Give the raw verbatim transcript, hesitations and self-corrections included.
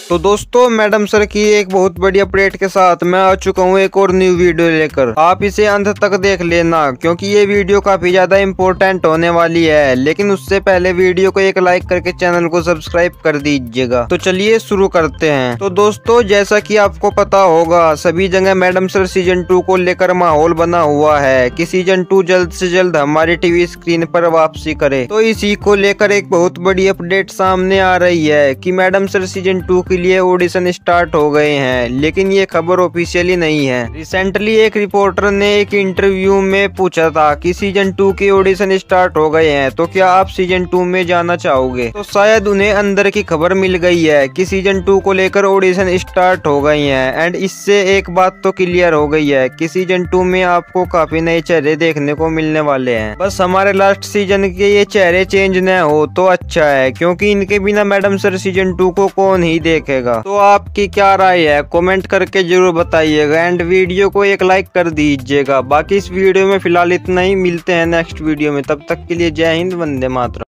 तो दोस्तों madam sir की एक बहुत बड़ी अपडेट के साथ मैं आ चुका हूँ एक और न्यू वीडियो लेकर। आप इसे अंत तक देख लेना क्योंकि ये वीडियो काफी ज्यादा इम्पोर्टेंट होने वाली है। लेकिन उससे पहले वीडियो को एक लाइक करके चैनल को सब्सक्राइब कर दीजिएगा। तो चलिए शुरू करते हैं। तो दोस्तों जैसा कि आपको पता होगा सभी जगह मैडम सर सीजन टू को लेकर माहौल बना हुआ है कि सीजन टू जल्द से जल्द हमारी टीवी स्क्रीन पर वापसी करे। तो इसी को लेकर एक बहुत बड़ी अपडेट सामने आ रही है कि मैडम सर सीजन टू के लिए ऑडिशन स्टार्ट हो गए हैं, लेकिन ये खबर ऑफिशियली नहीं है। रिसेंटली एक रिपोर्टर ने एक इंटरव्यू में पूछा था कि सीजन टू के ऑडिशन स्टार्ट हो गए हैं तो क्या आप सीजन टू में जाना चाहोगे। तो शायद उन्हें अंदर की खबर मिल गई है कि सीजन टू को लेकर ऑडिशन स्टार्ट हो गई हैं। एंड इससे एक बात तो क्लियर हो गई है कि सीजन टू में आपको काफी नए चेहरे देखने को मिलने वाले हैं। बस हमारे लास्ट सीजन के ये चेहरे चेंज न हो तो अच्छा है, क्योंकि इनके बिना मैडम सर सीजन टू को कौन ही देखेगा। तो आपकी क्या राय है कमेंट करके जरूर बताइएगा एंड वीडियो को एक लाइक कर दीजिएगा। बाकी इस वीडियो में फिलहाल इतना ही, मिलते हैं नेक्स्ट वीडियो में। तब तक के लिए जय हिंद, वंदे मातरम।